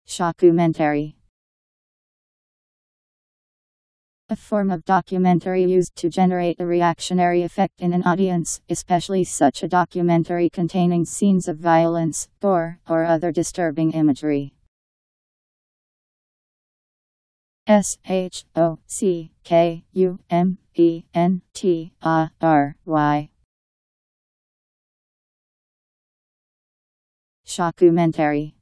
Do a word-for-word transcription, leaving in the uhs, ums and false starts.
Shockumentary. A form of documentary used to generate a reactionary effect in an audience, especially such a documentary containing scenes of violence, gore, or other disturbing imagery. S H O C K U M E N T A R Y. Shockumentary.